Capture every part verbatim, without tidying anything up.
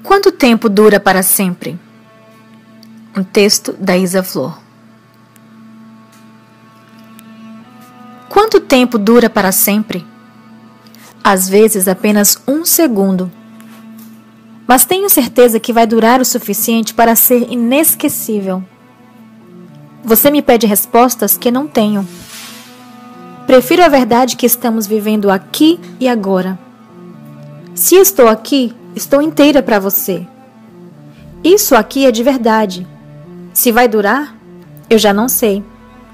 Quanto tempo dura para sempre? Um texto da Isa Flor. Quanto tempo dura para sempre? Às vezes apenas um segundo. Mas tenho certeza que vai durar o suficiente para ser inesquecível. Você me pede respostas que não tenho. Prefiro a verdade que estamos vivendo aqui e agora. Se estou aqui, estou inteira para você. Isso aqui é de verdade. Se vai durar, eu já não sei.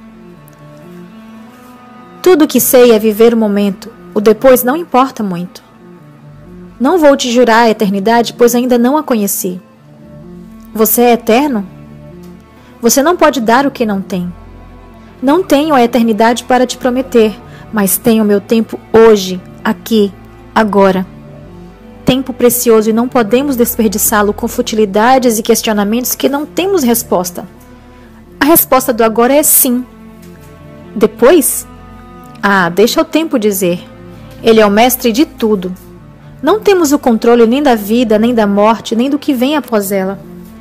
Tudo o que sei é viver o momento. O depois não importa muito. Não vou te jurar a eternidade, pois ainda não a conheci. Você é eterno? Você não pode dar o que não tem. Não tenho a eternidade para te prometer, mas tenho meu tempo hoje, aqui, agora. Tempo precioso e não podemos desperdiçá-lo com futilidades e questionamentos que não temos resposta. A resposta do agora é sim. Depois? Ah, deixa o tempo dizer. Ele é o mestre de tudo. Não temos o controle nem da vida, nem da morte, nem do que vem após ela.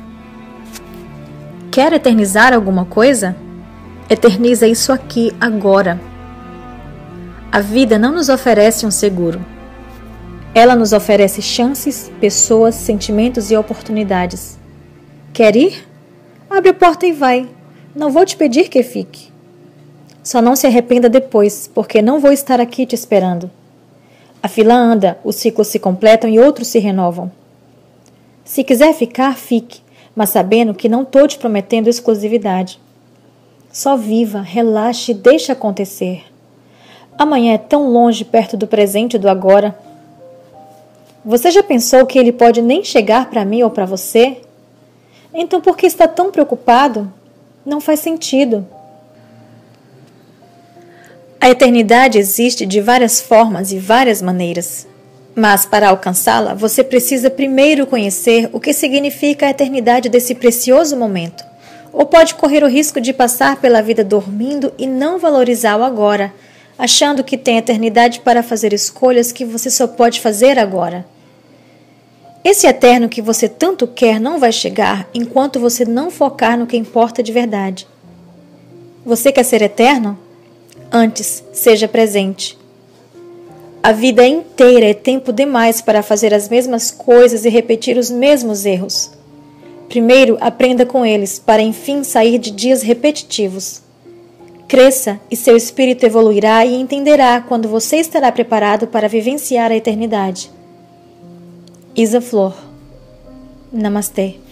Quer eternizar alguma coisa? Eterniza isso aqui, agora. A vida não nos oferece um seguro. Ela nos oferece chances, pessoas, sentimentos e oportunidades. Quer ir? Abre a porta e vai. Não vou te pedir que fique. Só não se arrependa depois, porque não vou estar aqui te esperando. A fila anda, os ciclos se completam e outros se renovam. Se quiser ficar, fique, mas sabendo que não estou te prometendo exclusividade. Só viva, relaxe e deixe acontecer. Amanhã é tão longe perto do presente e do agora. Você já pensou que ele pode nem chegar para mim ou para você? Então por que está tão preocupado? Não faz sentido. A eternidade existe de várias formas e várias maneiras. Mas para alcançá-la, você precisa primeiro conhecer o que significa a eternidade desse precioso momento. Ou pode correr o risco de passar pela vida dormindo e não valorizar o agora, achando que tem eternidade para fazer escolhas que você só pode fazer agora. Esse eterno que você tanto quer não vai chegar enquanto você não focar no que importa de verdade. Você quer ser eterno? Antes, seja presente. A vida inteira é tempo demais para fazer as mesmas coisas e repetir os mesmos erros. Primeiro, aprenda com eles, para enfim sair de dias repetitivos. Cresça e seu espírito evoluirá e entenderá quando você estará preparado para vivenciar a eternidade. Isa Flor. Namastê.